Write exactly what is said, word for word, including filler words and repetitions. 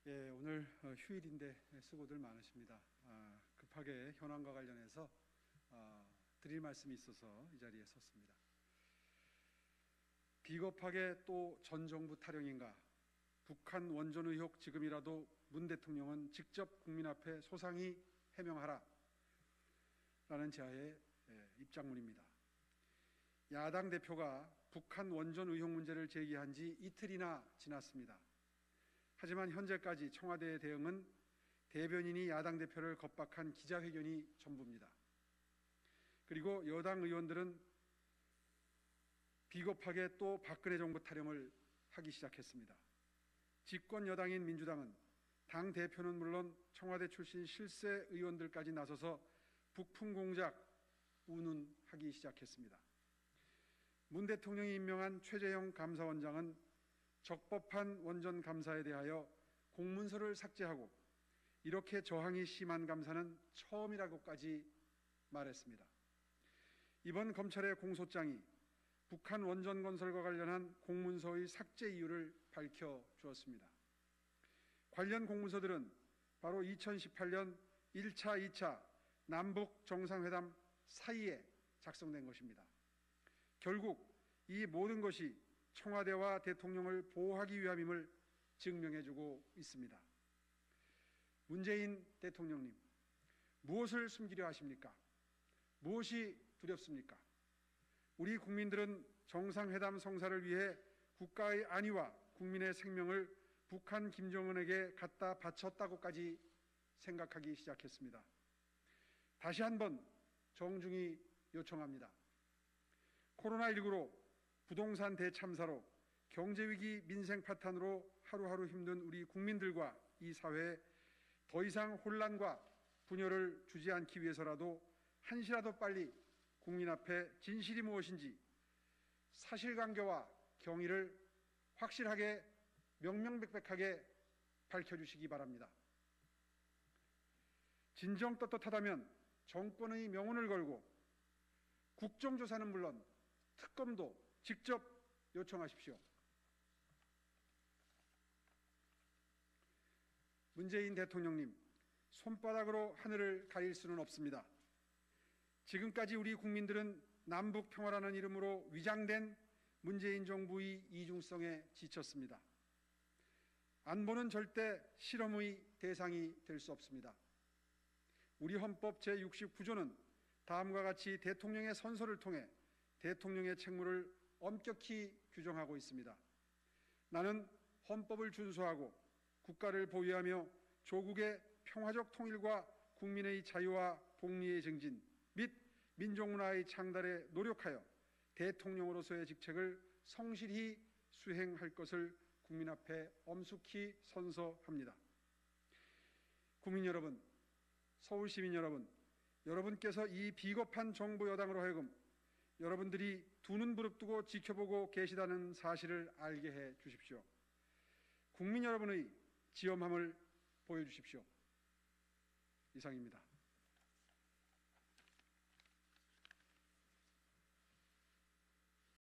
예, 오늘 휴일인데 수고들 많으십니다. 아, 급하게 현황과 관련해서 아, 드릴 말씀이 있어서 이 자리에 섰습니다. 비겁하게 또 전 정부 타령인가? 북한 원전 의혹 지금이라도 문 대통령은 직접 국민 앞에 소상히 해명하라 라는 제아의 예, 입장문입니다. 야당 대표가 북한 원전 의혹 문제를 제기한 지 이틀이나 지났습니다. 하지만 현재까지 청와대의 대응은 대변인이 야당 대표를 겁박한 기자회견이 전부입니다. 그리고 여당 의원들은 비겁하게 또 박근혜 정부 타령을 하기 시작했습니다. 집권 여당인 민주당은 당 대표는 물론 청와대 출신 실세 의원들까지 나서서 북풍 공작 운운하기 시작했습니다. 문 대통령이 임명한 최재형 감사원장은 적법한 원전 감사에 대하여 공문서를 삭제하고 이렇게 저항이 심한 감사는 처음이라고까지 말했습니다. 이번 검찰의 공소장이 북한 원전 건설과 관련한 공문서의 삭제 이유를 밝혀주었습니다. 관련 공문서들은 바로 이천십팔 년 일 차, 이 차 남북 정상회담 사이에 작성된 것입니다. 결국 이 모든 것이 청와대와 대통령을 보호하기 위함임을 증명해주고 있습니다. 문재인 대통령님, 무엇을 숨기려 하십니까? 무엇이 두렵습니까? 우리 국민들은 정상회담 성사를 위해 국가의 안위와 국민의 생명을 북한 김정은에게 갖다 바쳤다고까지 생각하기 시작했습니다. 다시 한번 정중히 요청합니다. 코로나십구로 부동산 대참사로 경제위기 민생 파탄으로 하루하루 힘든 우리 국민들과 이 사회에 더 이상 혼란과 분열을 주지 않기 위해서라도 한시라도 빨리 국민 앞에 진실이 무엇인지 사실관계와 경위를 확실하게 명명백백하게 밝혀주시기 바랍니다. 진정 떳떳하다면 정권의 명운을 걸고 국정조사는 물론 특검도 직접 요청하십시오. 문재인 대통령님, 손바닥으로 하늘을 가릴 수는 없습니다. 지금까지 우리 국민들은 남북 평화라는 이름으로 위장된 문재인 정부의 이중성에 지쳤습니다. 안보는 절대 실험의 대상이 될 수 없습니다. 우리 헌법 제육십구 조는 다음과 같이 대통령의 선서를 통해 대통령의 책무를 엄격히 규정하고 있습니다. 나는 헌법을 준수하고 국가를 보위하며 조국의 평화적 통일과 국민의 자유와 복리의 증진 및 민족문화의 창달에 노력하여 대통령으로서의 직책을 성실히 수행할 것을 국민 앞에 엄숙히 선서합니다. 국민 여러분, 서울시민 여러분, 여러분께서 이 비겁한 정부 여당으로 하여금 여러분들이 두 눈 부릅뜨고 지켜보고 계시다는 사실을 알게 해 주십시오. 국민 여러분의 지엄함을 보여주십시오. 이상입니다.